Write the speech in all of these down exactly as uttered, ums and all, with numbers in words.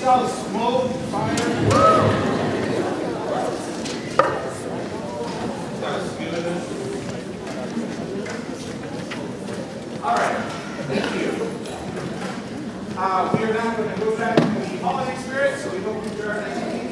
all the smoke, fire. That's good. All right, thank you. Uh, we are now going to go back to the holiday spirit, so we hope you enjoy our next piece.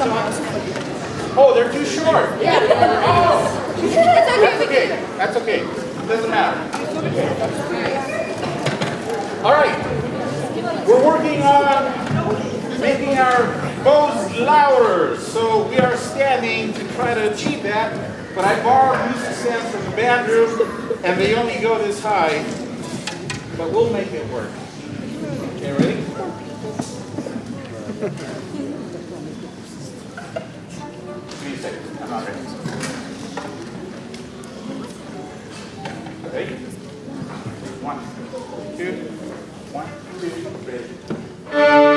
Oh, they're too short. Oh, that's okay. That's okay. Doesn't matter. All right. We're working on making our bows louder. So we are standing to try to achieve that. But I borrowed music stands from the band room, and they only go this high. But we'll make it work. Okay, ready? Give me a second. I'm not ready. Ready? One, two, one, two, ready.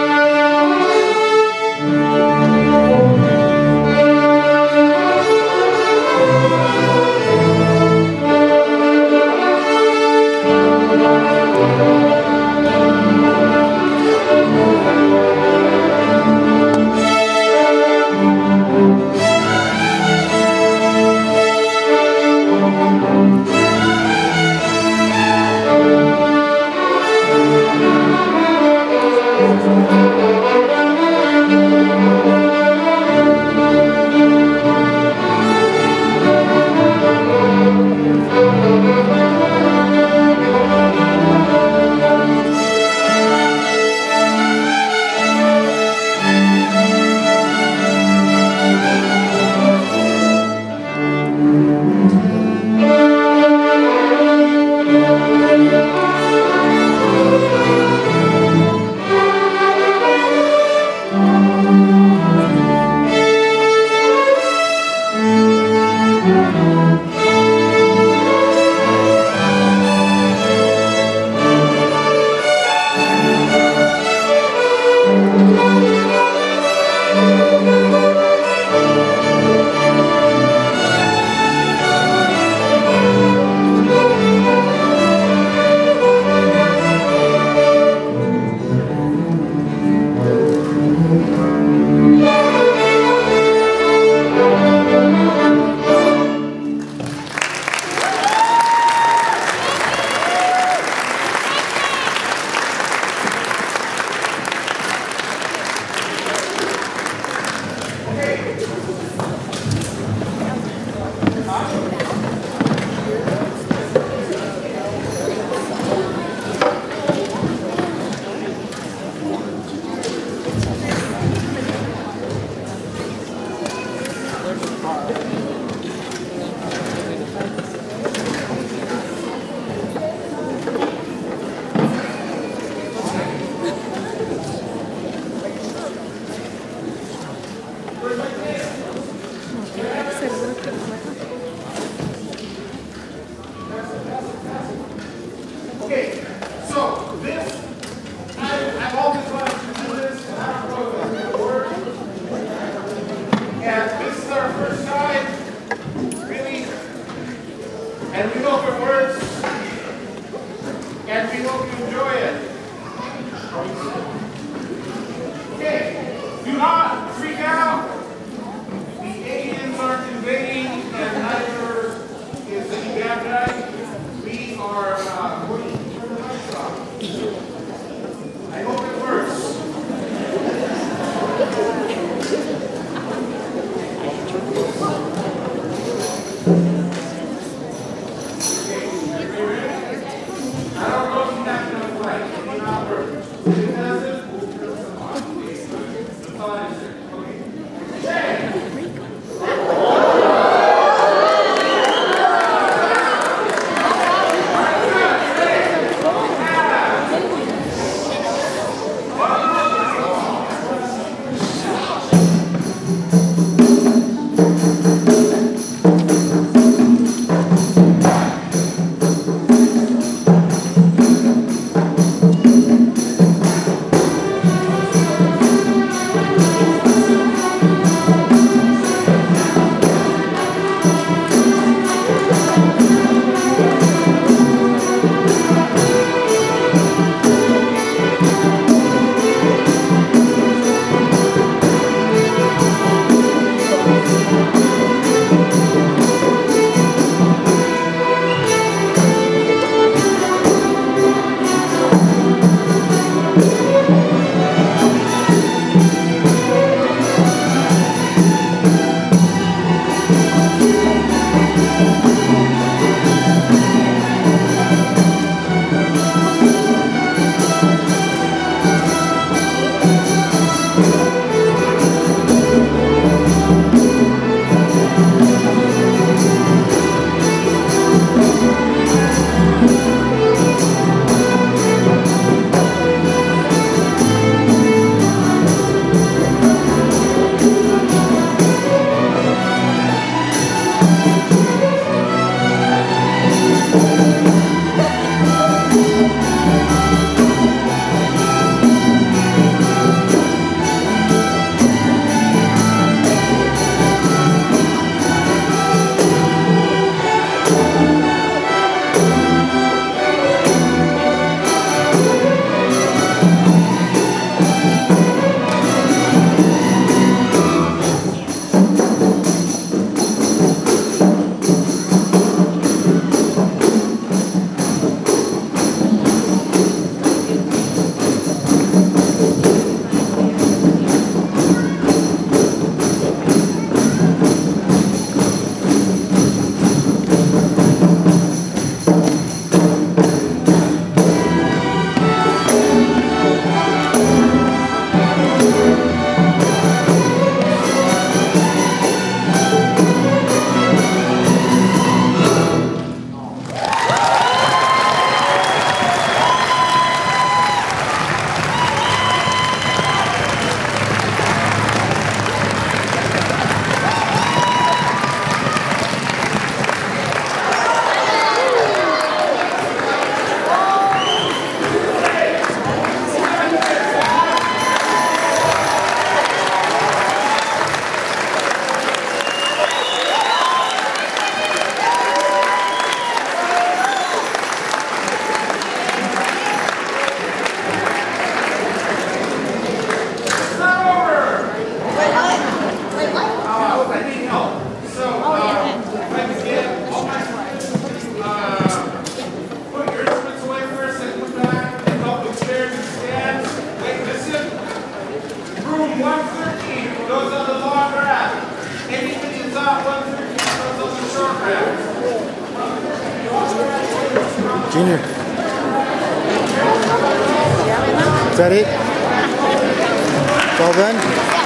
Okay, so this, I, I've always wanted to do this, and I don't know if it's going to work. And this is our first time, really, and we hope it works, and we hope you enjoy it. Okay, do not freak out. The aliens aren't invading, and neither is any bad guy. We are uh, going to turn the lights off. I hope it works. Okay, are you ready? I don't know if that's going to play. It may not work. Junior. Is that it? It's all done?